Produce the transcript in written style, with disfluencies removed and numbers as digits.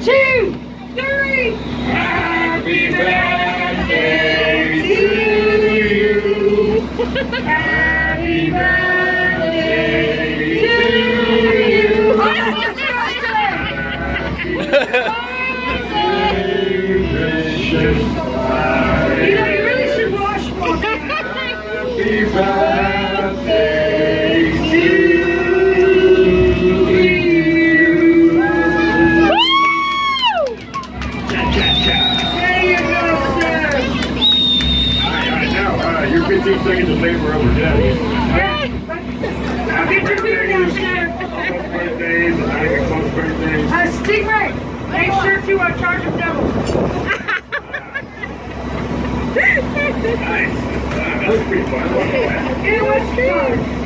2, 3. Happy birthday to you. Happy birthday to you. Oh, that's disgusting. You know, you really should wash one. Happy birthday to you. There you go, sir. Now, you're 15 seconds of labor over death. I'll get your beer down, sir. Birthdays, and I can close birthdays. Stingray, make sure to charge him double. Nice. That was pretty fun. It was fun.